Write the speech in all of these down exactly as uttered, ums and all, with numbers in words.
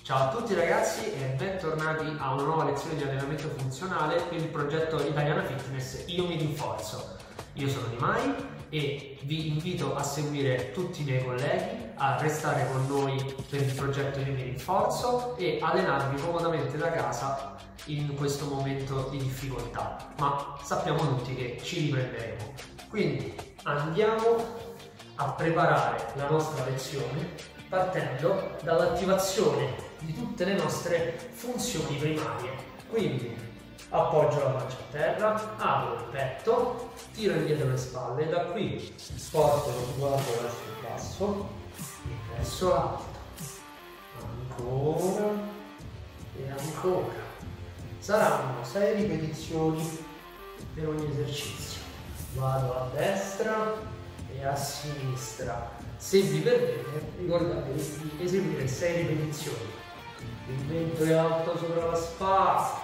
Ciao a tutti ragazzi e bentornati a una nuova lezione di allenamento funzionale per il progetto Italiana Fitness Io mi rinforzo. Io sono Nimai e vi invito a seguire tutti i miei colleghi, a restare con noi per il progetto Io mi rinforzo e allenarvi comodamente da casa in questo momento di difficoltà, ma sappiamo tutti che ci riprenderemo. Quindi andiamo a preparare la nostra lezione partendo dall'attivazione di tutte le nostre funzioni primarie. Quindi appoggio la pancia a terra, apro il petto, tiro indietro le spalle, da qui porto lo sguardo verso il basso e verso l'alto, ancora e ancora. Saranno sei ripetizioni per ogni esercizio. Vado a destra e a sinistra. Se vi perdete, ricordatevi di eseguire sei ripetizioni. Il mento è alto sopra la spalla,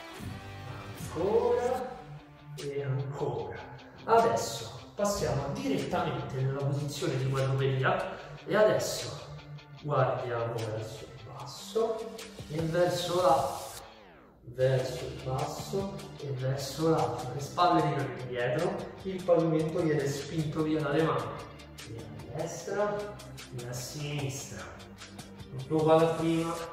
ancora e ancora. Adesso passiamo direttamente nella posizione di quadrupedia e adesso guardiamo verso il basso e verso l'alto, verso il basso e verso l'alto. Le spalle rimangono indietro, il pavimento viene spinto via dalle mani, via a destra e a sinistra. Tutto uguale a prima.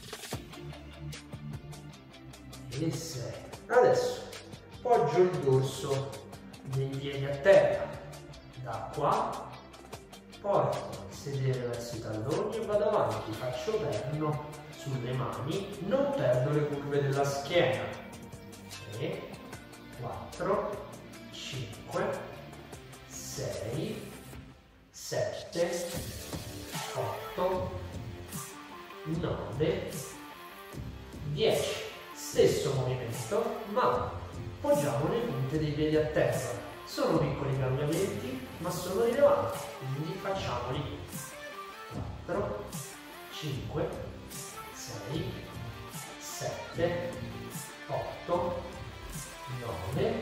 E sei. Adesso poggio il dorso dei piedi a terra, da qua porto il sedere verso i talloni e vado avanti, faccio perno sulle mani, non perdo le curve della schiena. tre, quattro, cinque, sei, sette, otto, nove, dieci. Stesso movimento, ma poggiamo le punte dei piedi a terra. Sono piccoli cambiamenti, ma sono rilevanti, quindi facciamoli. quattro, cinque, sei, sette, otto, nove,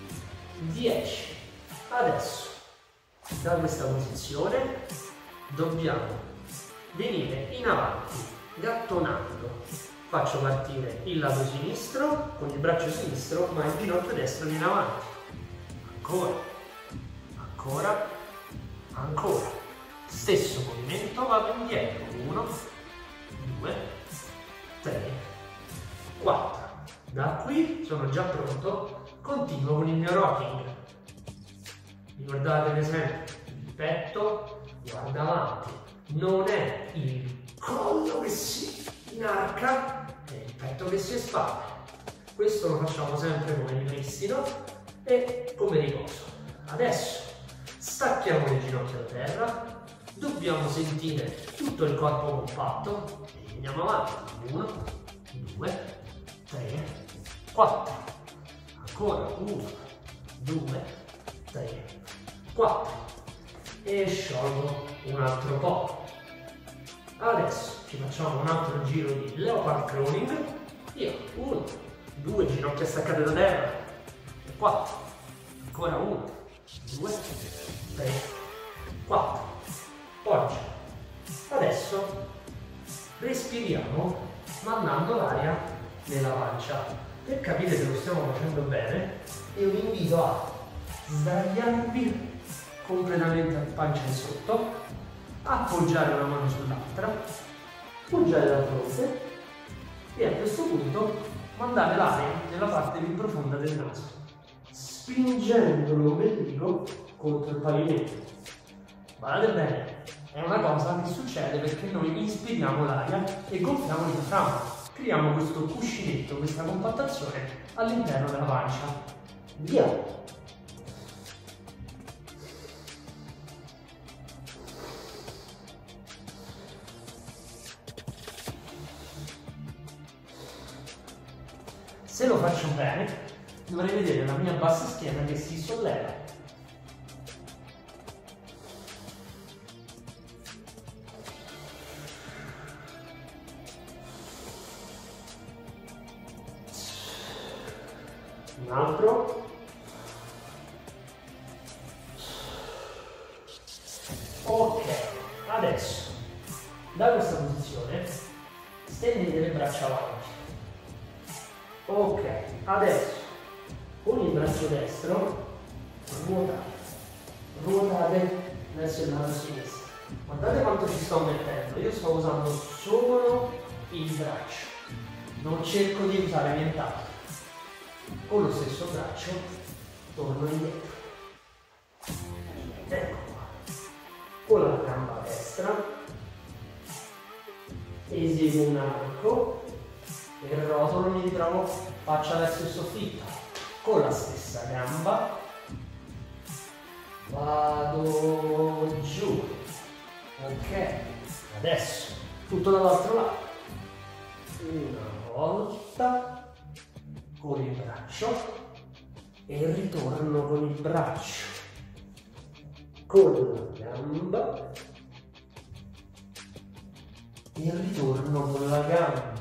dieci. Adesso, da questa posizione, dobbiamo venire in avanti, gattonando. Faccio partire il lato sinistro con il braccio sinistro, ma il ginocchio destro viene avanti. Ancora, ancora, ancora. Stesso movimento, vado indietro. uno, due, tre, quattro. Da qui sono già pronto, continuo con il mio rocking. Ricordatevi sempre, il petto guarda avanti. Non è il collo che si inarca, è il petto che si espande. Questo lo facciamo sempre come ripristino e come riposo. Adesso stacchiamo le ginocchia da terra, dobbiamo sentire tutto il corpo compatto e andiamo avanti. uno, due, tre, quattro. Ancora uno, due, tre, quattro. E sciolgo un altro po'. Adesso ci facciamo un altro giro di leopard crawling. Io, uno, due, ginocchia staccate da terra, quattro, ancora uno, due, tre, quattro, poggia. Adesso respiriamo mandando l'aria nella pancia. Per capire se lo stiamo facendo bene, io vi invito a sdraiarvi completamente a pancia in sotto, appoggiare una mano sull'altra, appoggiare la fronte e a questo punto mandare l'aria nella parte più profonda del naso, spingendo l'ombelico contro il pavimento. Guardate bene, è una cosa che succede perché noi inspiriamo l'aria e gonfiamo il diaframma, creiamo questo cuscinetto, questa compattazione all'interno della pancia. Via! Se lo faccio bene, dovrei vedere la mia bassa schiena che si solleva. Un altro. Ok, adesso da questa posizione stendete le braccia avanti. Ok, adesso con il braccio destro ruotate, ruotate verso il lato sinistro. Guardate quanto ci sto mettendo, io sto usando solo il braccio, non cerco di usare nient'altro. Con lo stesso braccio torno indietro. Ecco qua. Con la gamba destra eseguo un arco e rotolo, mi ritrovo faccia verso il soffitto. Con la stessa gamba vado giù. Ok, adesso tutto dall'altro lato. Una volta con il braccio e ritorno con il braccio, con la gamba e ritorno con la gamba.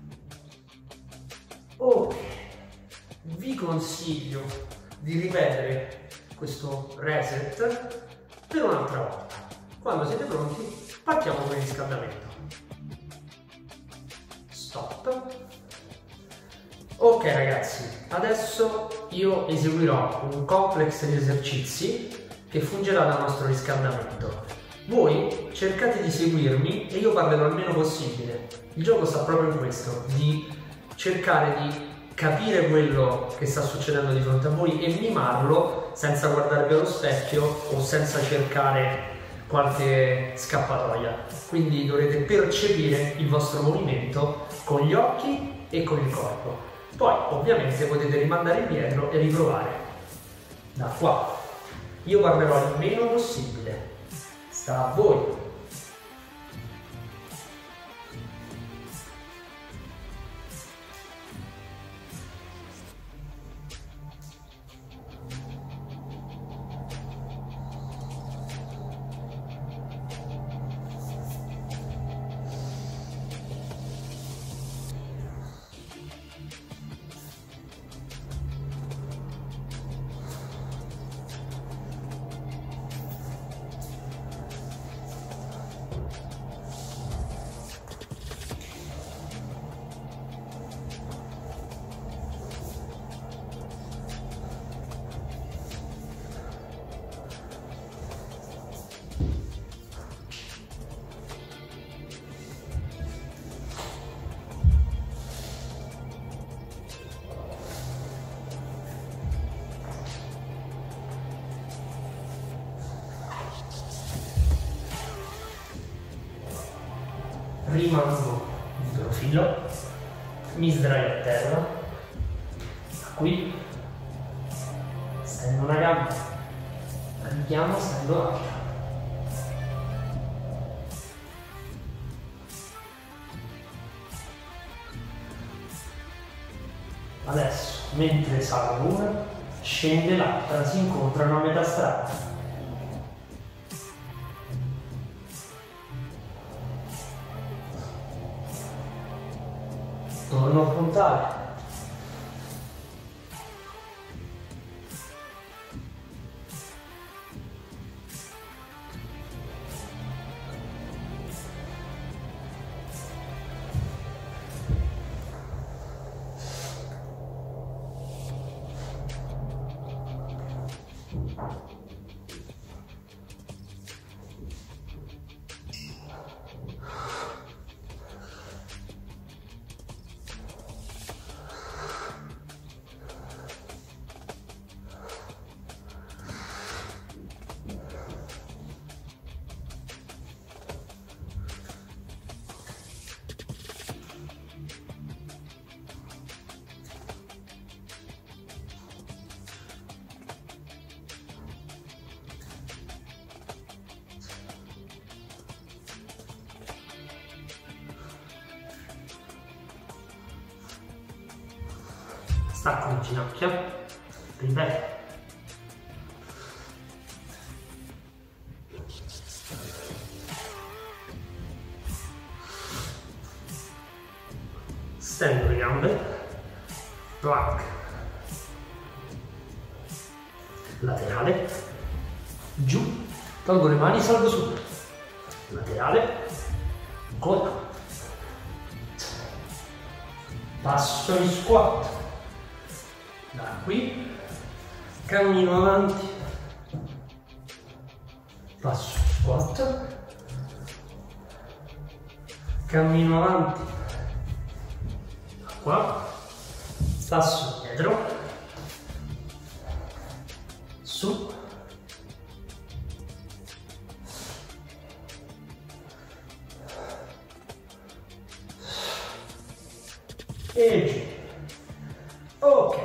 Ok, vi consiglio di ripetere questo reset per un'altra volta. Quando siete pronti partiamo con il riscaldamento. Stop. Ok ragazzi, adesso io eseguirò un complex di esercizi che fungerà da nostro riscaldamento. Voi cercate di seguirmi e io parlerò il meno possibile. Il gioco sta proprio in questo, di cercare di capire quello che sta succedendo di fronte a voi e mimarlo senza guardarvi allo specchio o senza cercare qualche scappatoia. Quindi dovrete percepire il vostro movimento con gli occhi e con il corpo. Poi ovviamente potete rimandare indietro e riprovare da qua. Io parlerò il meno possibile, sta a voi. Rimango di profilo, mi sdraio a terra, qui stendo una gamba, richiamo, stendo l'altra. Adesso, mentre salgo una, scende l'altra, si incontrano a metà strada. Torno a puntare. Stacco le ginocchia, ripeto. Stendo le gambe, plank, laterale, giù, tolgo le mani, salgo su, laterale, coda, passo in squat, da qui, cammino avanti, passo in squat, cammino avanti, da qua, passo indietro, su, e giù. Ok,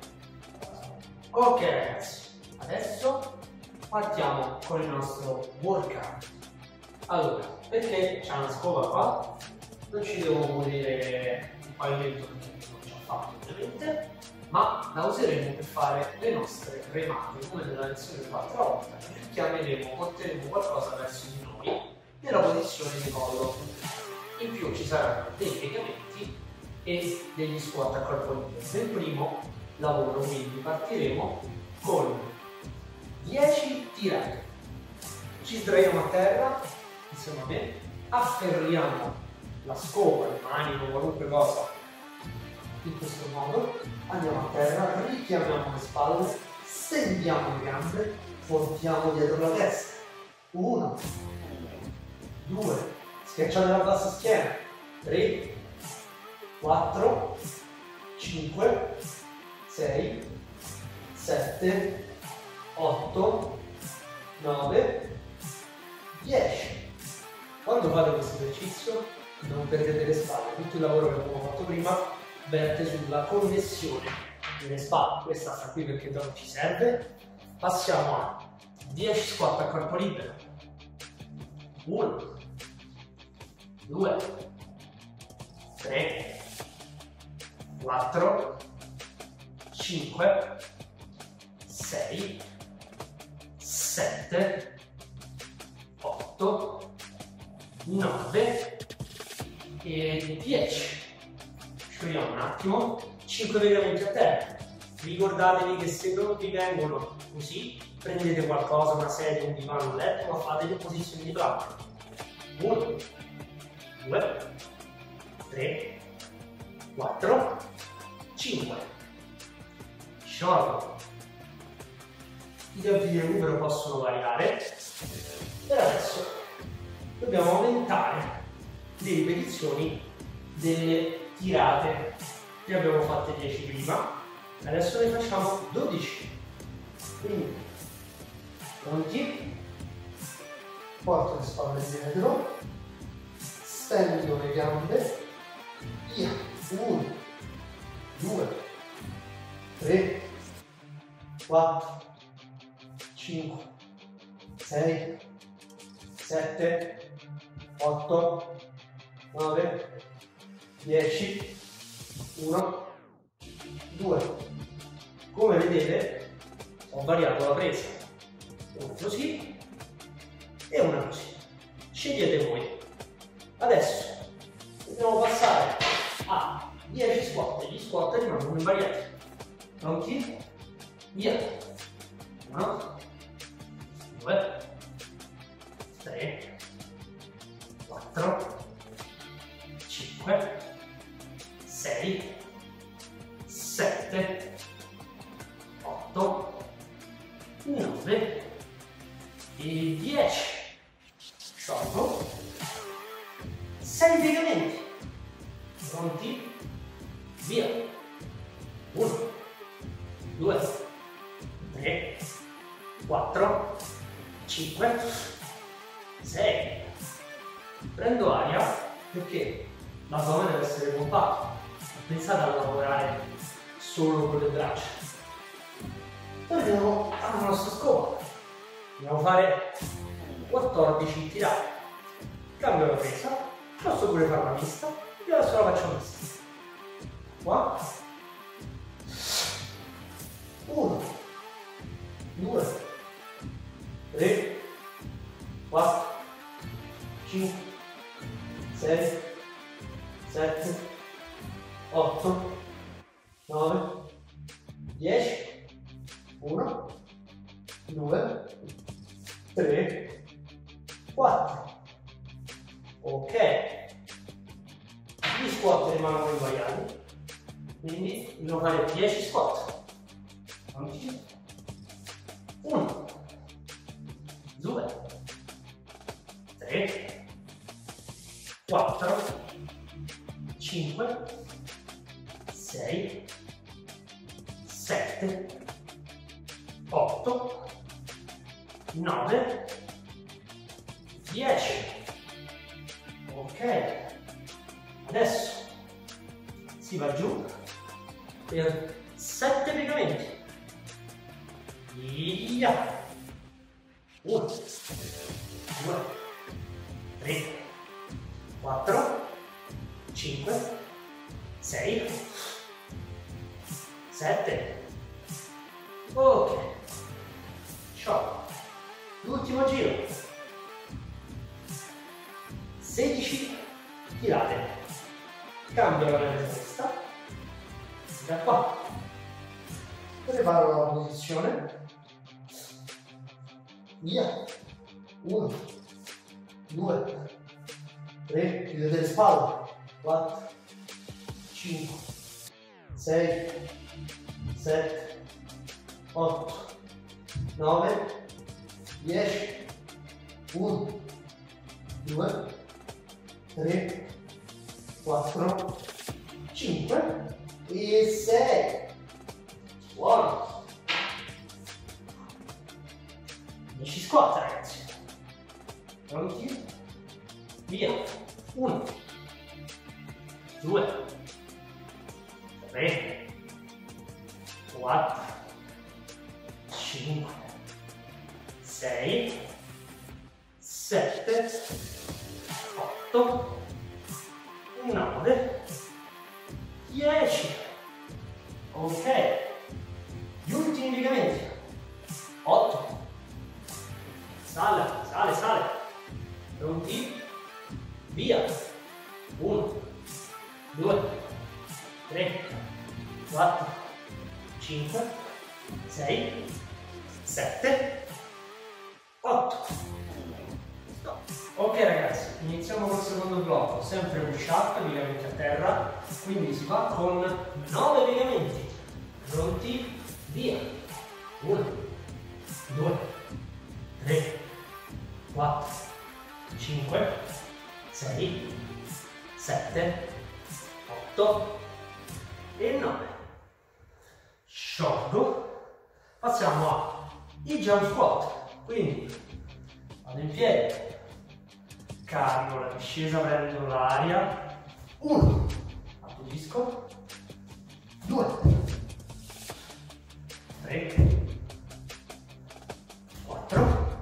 ok ragazzi, adesso partiamo con il nostro workout. Allora, perché c'è una scopa qua, non ci devo pulire il pavimento perché non ci ha fatto ovviamente, ma la useremo per fare le nostre remate come nella lezione quattro volte. Chiameremo, porteremo qualcosa verso di noi nella posizione di collo. In più ci saranno dei piegamenti e degli squat a corpo libero. Nel primo lavoro quindi partiremo con dieci tirate. Ci sdraiamo a terra insieme a me, afferriamo la scopa, il manico, qualunque cosa in questo modo, andiamo a terra, richiamiamo le spalle, stendiamo le gambe, portiamo dietro la testa. Uno, due, schiacciate la bassa schiena, tre, quattro, cinque, sei, sette, otto, nove, dieci. Quando fate questo esercizio non perdete le spalle, tutto il lavoro che abbiamo fatto prima verte sulla connessione delle spalle. Questa sta qui perché non ci serve. Passiamo a dieci squat a corpo libero. uno, due, tre, quattro, cinque, sei, sette, otto, nove e dieci. Sciogliamo un attimo, cinque piegamenti a terra. Ricordatevi che se non vi vengono così, prendete qualcosa, una sedia, un divano, un letto, ma fate le posizioni di plank. uno, due, tre, quattro, cinque. Sciolgo. I tempi di recupero possono variare. Per adesso dobbiamo aumentare le ripetizioni delle tirate che abbiamo fatte dieci prima. Adesso ne facciamo dodici. Quindi pronti? Porto le spalle dietro, stendo le gambe, via. uno, due, tre, quattro, cinque, sei, sette, otto, nove, dieci, uno, due. Come vedete ho variato la presa, una così e una così. Scegliete voi. Adesso dobbiamo passare a dieci squat. Gli squat rimangono invariati. Pronti? Via. uno, due, tre, quattro, cinque, sei, sette, otto, nove e dieci. Sciolgo. sei piegamenti. Pronti? Via. uno, due, tre, quattro, cinque, sei. Prendo aria perché l'addome deve essere pompato. Pensate a lavorare solo con le braccia. Poi andiamo alla nostra scopa. Dobbiamo fare quattordici tirate. Cambio la presa, posso pure fare una mista, io adesso la faccio mista. Qua. uno, due, tre, quattro, cinque, sei, sette, otto, nove, dieci. uno, due, tre, quattro. Ok. Gli squat rimangono invariati. Quindi dobbiamo fare dieci squat. uno, due, tre, quattro, cinque, sei, sette, otto, nove, dieci. Ok, adesso si va giù per sette piegamenti. Via. uno, due, tre, quattro, cinque, sei, sette. Ok. Ciao. L'ultimo giro. sedici tirate. Cambio la mia testa. Da qua. Preparo la posizione. Via. uno, due, tre, chiudete le spalle. quattro, cinque, sei, sette, otto, nove, dieci, uno, due, tre, quattro, cinque e sei. Buono. dieci squat, ragazzi. Pronti? Via. uno, due, tre, quattro, cinque, sei, sette, otto, nove, dieci. Ok. Gli ultimi piegamenti. otto. Sale, sale, sale. Pronti? Via. uno, due, tre, quattro, cinque, sei, sette, otto. Stop. Ok ragazzi, iniziamo col secondo blocco, sempre push up, piegamenti a terra, quindi si va con nove piegamenti. Pronti? Via. uno, due, tre, quattro, cinque, sei, sette, otto e nove. Sciolgo. Passiamo ai jump squat. Quindi vado in piedi, carico la discesa, prendo l'aria. uno, applaudisco. due, tre, quattro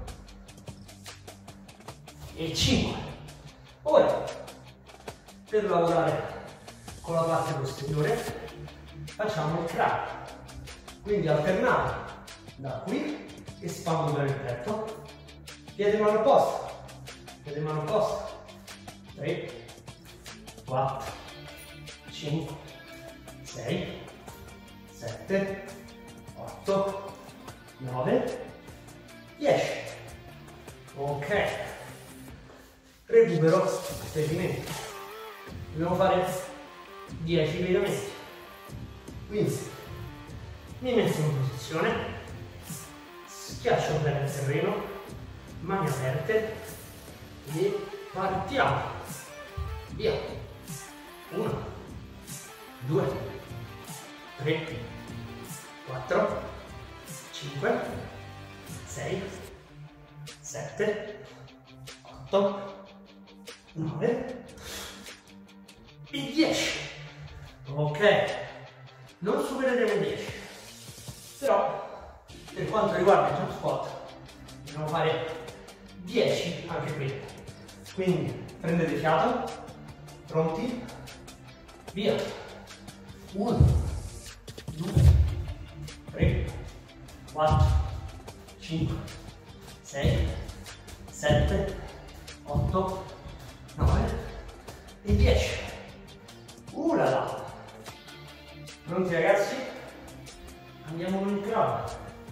e cinque. Ora, per lavorare con la parte posteriore, facciamo il cranio. Quindi alternare da qui, espando per il petto, piede mano opposta, piede mano opposta, tre, quattro, cinque, sei, sette, otto, nove, dieci. Ok. Recupero piegamenti. Dobbiamo fare dieci piegamenti. Quindi mi metto in posizione, schiaccio bene il terreno, mani aperte e partiamo. Via. uno, due, tre, quattro, cinque, sei, sette, otto, nove e dieci. Ok, non supereremo i dieci, però per quanto riguarda il jump squat dobbiamo fare dieci anche qui. Quindi prendete fiato, pronti, via. uno, due, tre, quattro, cinque, sei, sette, otto, nove e dieci. Uh là là. Pronti ragazzi? Andiamo con il cranio.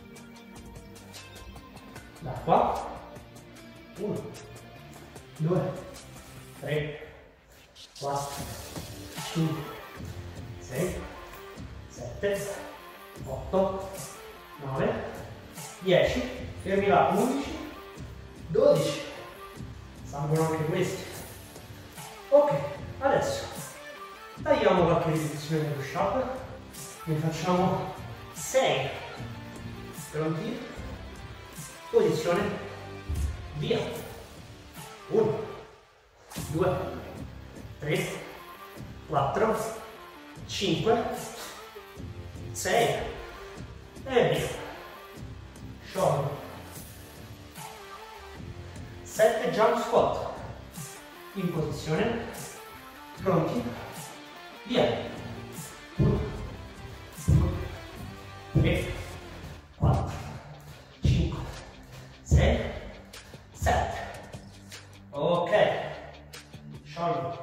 Da qua. uno, due, tre, quattro, cinque, sei, sette, otto, nove, dieci, fermi là, undici, dodici, salgono anche questi. Ok, adesso tagliamo qualche ripetizione di push up, ne facciamo sei, pronti? Posizione, via, uno, due, tre, quattro, cinque, sei e via, sciolgo, sette jump squat, in posizione, pronti, via, uno, due, tre, quattro, cinque, sei, sette, ok, sciolgo,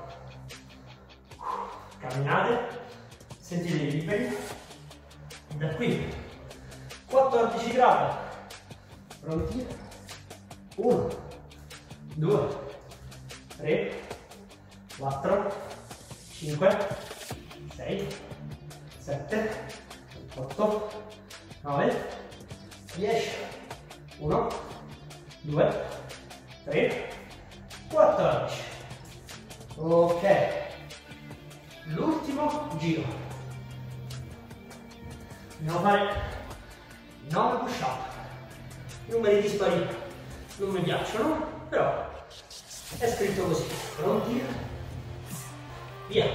camminate, sentitevi liberi, da qui, quattordici gradi, pronti, uno, due, tre, quattro, cinque, sei, sette, otto, nove, dieci, uno, due, tre, quattordici, ok, l'ultimo giro, andiamo a fare nove push up, numeri dispari non mi piacciono, però è scritto così, pronti? Via!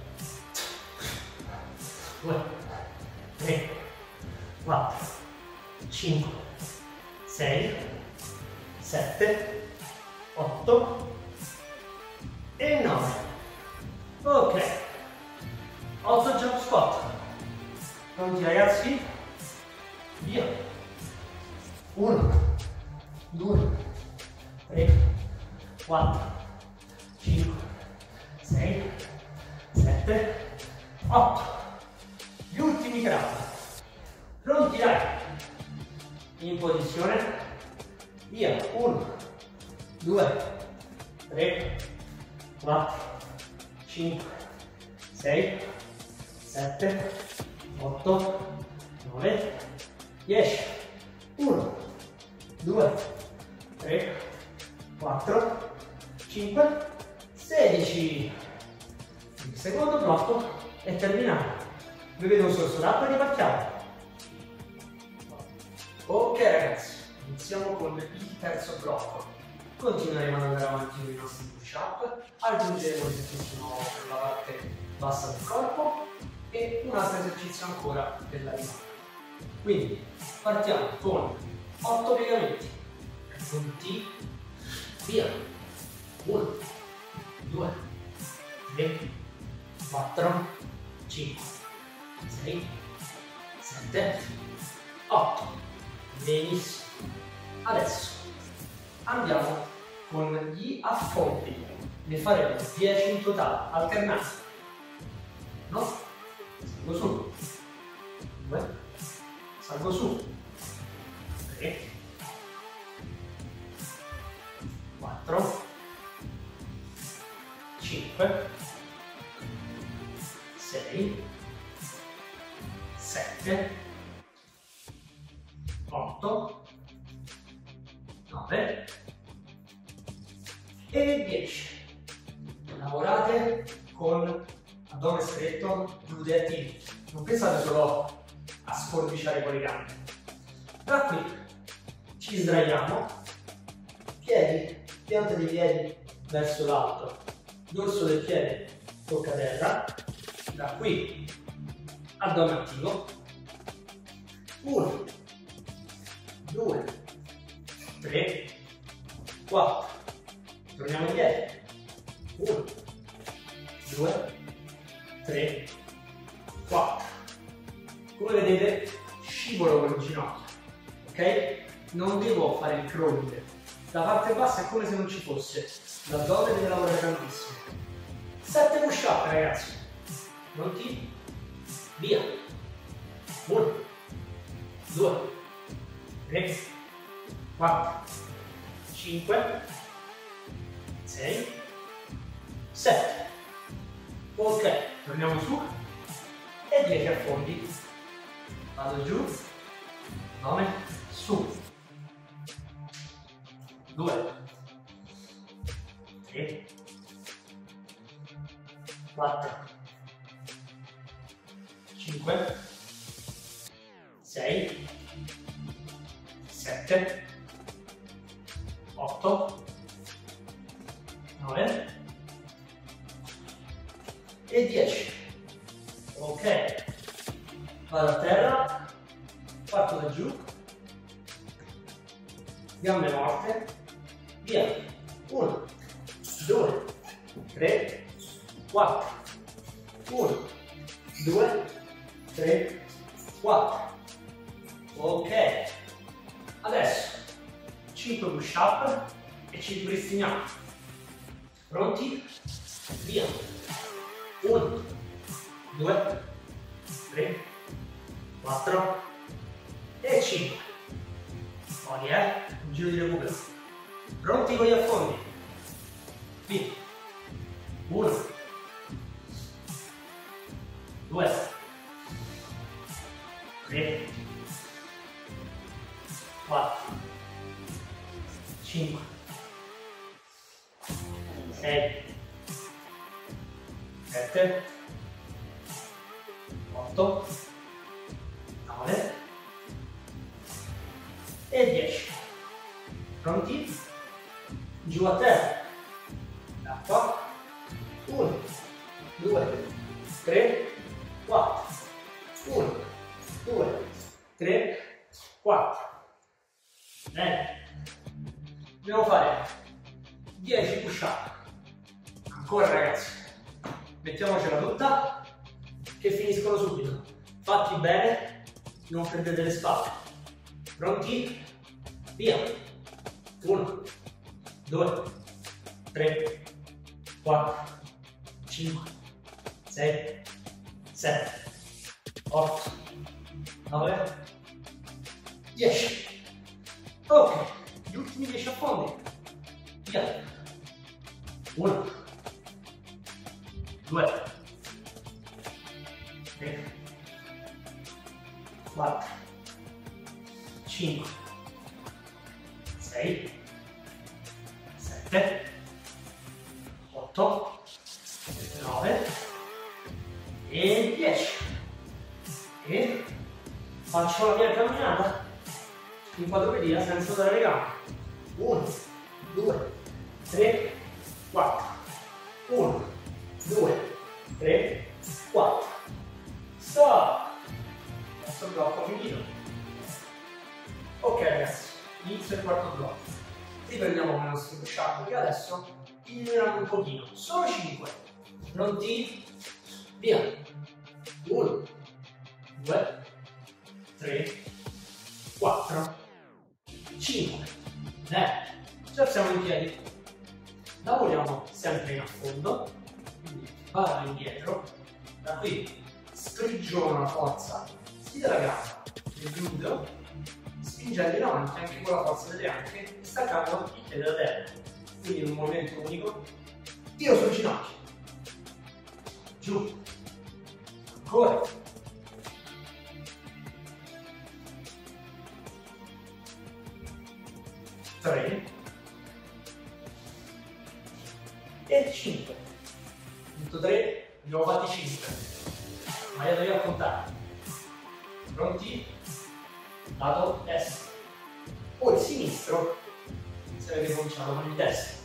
due, tre, quattro, cinque, sei, sette, otto e nove. Ok, otto jump squat. Pronti ragazzi? Via! uno, due, tre, quattro, cinque, sei, sette, otto. Gli ultimi gradi. Pronti dai? In posizione. Via. uno, due, tre, quattro, cinque, sei, sette, otto, nove, dieci. uno, due, tre, quattro, cinque, sedici. Il secondo blocco è terminato. Bevete un sorso d'acqua e ripartiamo. Ok ragazzi, iniziamo con il terzo blocco. Continueremo ad andare avanti con i nostri push up, aggiungeremo l'esercizio nuovo per la parte bassa del corpo e un altro esercizio ancora per la rimana. Quindi partiamo con otto piegamenti. Punti, via. uno, due, tre, quattro, cinque, sei, sette, otto. Benissimo. Adesso andiamo con gli affondi. Ne faremo dieci in totale, alternati. No? Salgo su. due, salgo su. tre, quattro, cinque, sei, sette, otto, nove e dieci. Lavorate con addome stretto, glutei attivi. Non pensate solo a sforbiciare con le gambe. Da qui ci sdraiamo, piedi, pianta dei piedi verso l'alto, dorso del piede tocca terra, da qui addome attivo, uno, due, tre, quattro, torniamo in piedi, uno, due, tre, quattro. Come vedete scivolo con il ginocchio, ok? Non devo fare il crawling, la parte bassa è come se non ci fosse, l'addome deve lavorare tantissimo. sette push up ragazzi, pronti? Via! uno, due, tre, quattro, cinque, sei, sette. Ok, torniamo su e dieci affondi. vado giù, nove, su, due, tre, quattro, cinque, sei, sette, otto, nove e dieci. Ok, vado a terra, parto da giù, gambe morte, via, uno, due, tre, quattro, uno, due, tre, quattro. Ok, adesso cinque push up e ci ripristiniamo. Pronti? Via, uno, due, tre, quattro e cinque. Poi eh, un giro di recupero. Pronti con gli affondi? Via, uno, due, tre, quattro, cinque, sei, sette, otto, nove e dieci. Pronti? Giù a terra. Da qua. uno, due, tre, quattro. uno, due, tre, quattro. Bene. Dobbiamo fare dieci push up. Ancora ragazzi. Mettiamocela tutta che finiscono subito. Fatti bene, non perdete le spalle. Pronti? Via. uno, due, tre, quattro, cinque, sei, sette, otto, nove, dieci. Ok, gli ultimi dieci affondi. Via. uno, due, tre, quattro, cinque, sei, sette, otto, nove e dieci. E faccio la mia camminata in quadrupedia senza usare le gambe. uno, due, tre, quattro. uno, due, tre, quattro. Stop. Questo blocco finito. Ok ragazzi, inizio il quarto blocco. Riprendiamo con i nostri push up che adesso migliorano un pochino. Solo cinque. Pronti? Via. uno, due, tre, quattro, cinque. Bene. Già siamo in piedi. Lavoriamo sempre in affondo. Quindi vado indietro. Da qui sprigiono la forza sia della gamba del gluteo, spingendo in avanti anche con la forza delle anche e staccando il piede da terra. Quindi in un movimento unico tiro sul ginocchio, giù, ancora, tre e cinque. Punto tre, abbiamo fatti cinque. Ma io devo contare. Pronti? Lato destro. Poi sinistro. Se avete cominciato con il destro.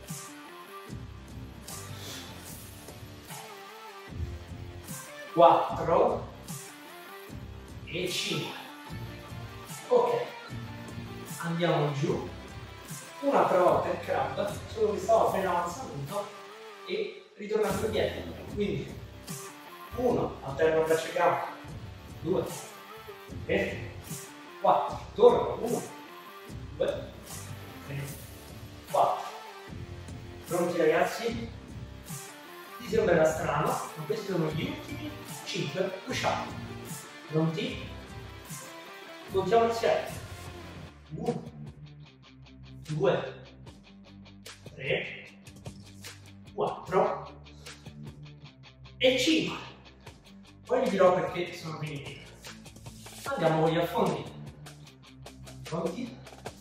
quattro e cinque. Ok. Andiamo giù. Un'altra volta il crab, solo che stavo appena avanzando e ritornando indietro. Quindi uno, alterno braccia e gambe, due, tre, quattro, torno, uno, due, tre, quattro. Pronti ragazzi? Vi sembrerà strano, ma questi sono gli ultimi cinque push up. Pronti? Contiamo insieme. uno, due, tre, quattro e cinque. Poi vi dirò perché sono finiti. Andiamo con gli affondi. Pronti?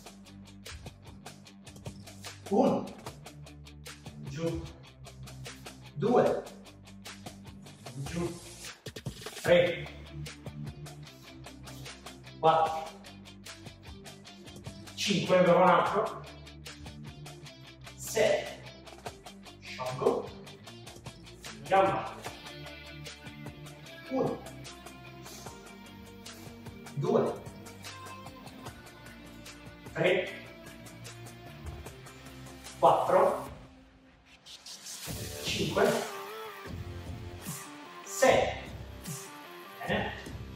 Uno, giù, due, giù, tre, quattro, cinque, per un altro, sei, sciolgo, gamba, uno, due, tre, quattro, cinque, sei, bene,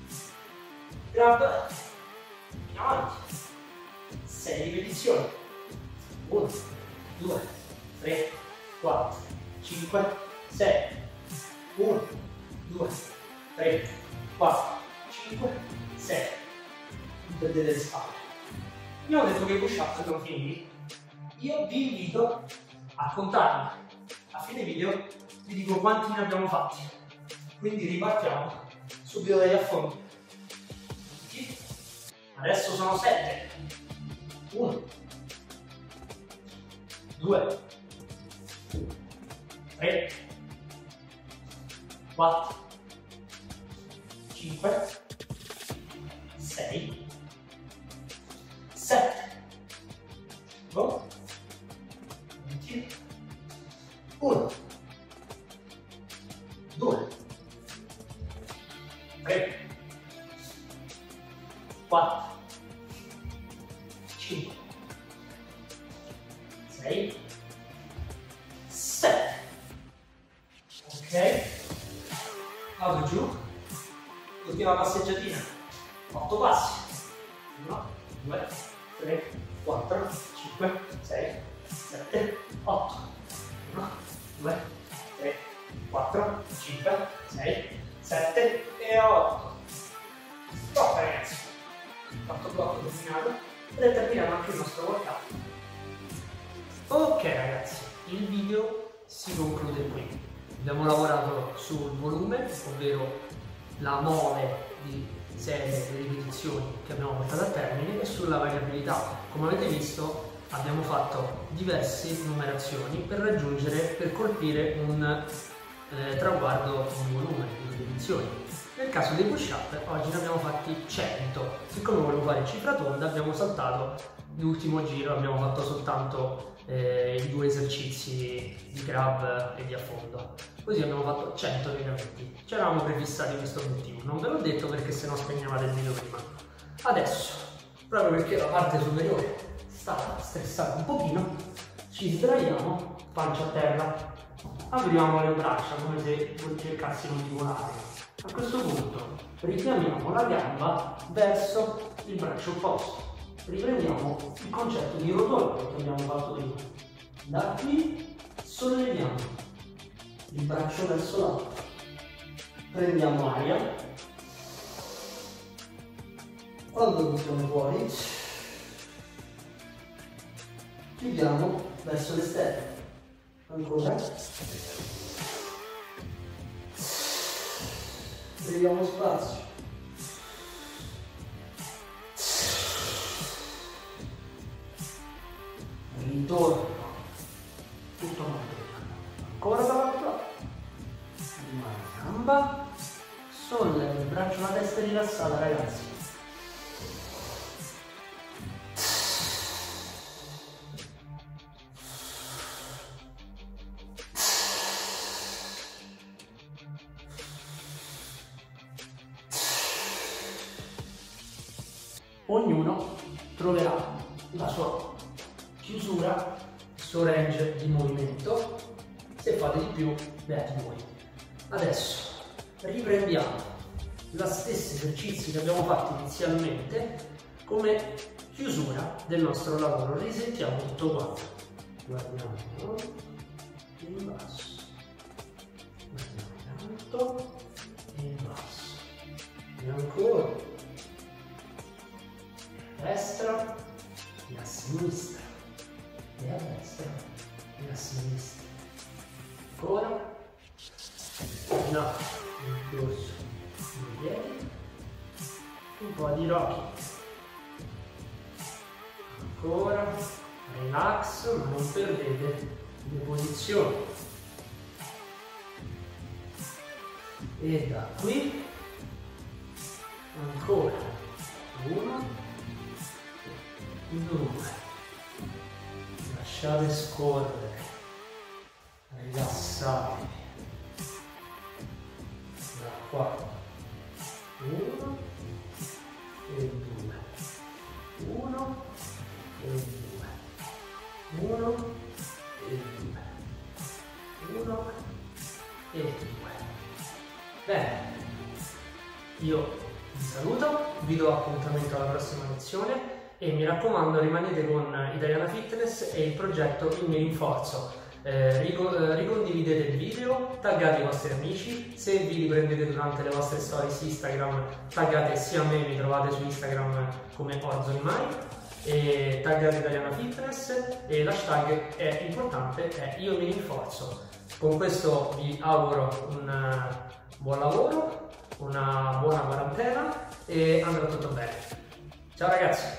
grab, avanti, sei ripetizioni, uno, due, tre, quattro, cinque, sei, uno, due, tre, quattro, cinque, sei, vedete le spalle. Io ho detto che i push up sono finiti. Io vi invito a contarli. A fine video vi dico quanti ne abbiamo fatti. Quindi ripartiamo subito dagli affondi. Adesso sono sette. uno, due, tre, quattro, cinque, sei, sette. Go. uno, due, tre, quattro, cinque, sei, sette. Ok? Vado giù. Ultima passeggiatina. otto passi. uno, due, tre, quattro, cinque, sei, sette, otto. uno, due, tre, quattro, cinque, sei, sette e otto. Stop ragazzi. Quarto blocco terminato ed è terminato anche il nostro workout. Ok ragazzi, il video si conclude qui. Abbiamo lavorato sul volume, ovvero la mole di serie e ripetizioni che abbiamo portato a termine, e sulla variabilità. Come avete visto abbiamo fatto diverse numerazioni per raggiungere, per colpire un eh, traguardo di volume, di ripetizioni. Nel caso dei push up oggi ne abbiamo fatti cento. Siccome volevo fare cifra tonda abbiamo saltato l'ultimo giro, abbiamo fatto soltanto eh, i due esercizi di grab e di affondo. Così abbiamo fatto cento allenamenti. Ci eravamo prefissati questo obiettivo. Non ve l'ho detto perché sennò spegnevate il video prima. Adesso, proprio perché la parte superiore sta stressata un pochino, ci sdraiamo, pancia a terra, apriamo le braccia come se cercassimo di volare. A questo punto richiamiamo la gamba verso il braccio opposto. Riprendiamo il concetto di rotolo che abbiamo fatto prima. Da qui solleviamo il braccio verso l'alto. Prendiamo aria. Quando buttiamo fuori, chiudiamo verso l'esterno. Ancora. Prendiamo spazio. Ritorno. Tutto molto. Ancora dall'altro. Una gamba. Solleva il braccio, la testa è rilassata, ragazzi. Ognuno troverà la sua chiusura, il suo range di movimento. Se fate di più, beati voi. Adesso riprendiamo gli stessi esercizi che abbiamo fatto inizialmente come chiusura del nostro lavoro. Risentiamo tutto quanto. Guardiamo in basso, guardiamo in alto e in basso. E ancora. Destra e a sinistra, e a destra e a sinistra. Ancora, no, il dorso, i piedi, un po' di Rocky. Ancora, relax, ma non perdete le posizioni. E da qui, ancora, uno, due, lasciate scorrere, rilassatevi, da qua, uno e due, uno e due, uno e due, uno e due. Bene, io vi saluto, vi do appuntamento alla prossima lezione e mi raccomando rimanete con Italiana Fitness e il progetto Il mio rinforzo. Eh, ricondividete il video, taggate i vostri amici, se vi riprendete durante le vostre stories Instagram taggate sia me, mi trovate su Instagram come Orzonimai, e taggate Italiana Fitness e l'hashtag è importante, è Io mi rinforzo. Con questo vi auguro un buon lavoro, una buona quarantena e andrà tutto bene. Ciao ragazzi!